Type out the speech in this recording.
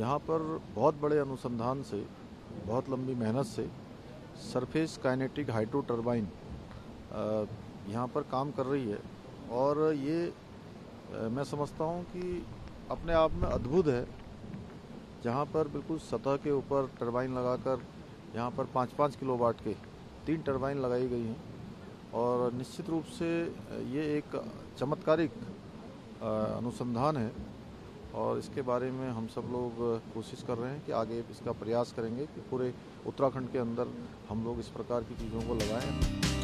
यहाँ पर बहुत बड़े अनुसंधान से, बहुत लंबी मेहनत से सरफेस काइनेटिक हाइड्रो टरबाइन यहाँ पर काम कर रही है और ये मैं समझता हूँ कि अपने आप में अद्भुत है। जहाँ पर बिल्कुल सतह के ऊपर टरबाइन लगाकर यहाँ पर 5-5 किलोवाट के 3 टरबाइन लगाई गई हैं और निश्चित रूप से ये एक चमत्कारिक अनुसंधान है और इसके बारे में हम सब लोग कोशिश कर रहे हैं कि आगे इसका प्रयास करेंगे कि पूरे उत्तराखंड के अंदर हम लोग इस प्रकार की चीज़ों को लगाएं।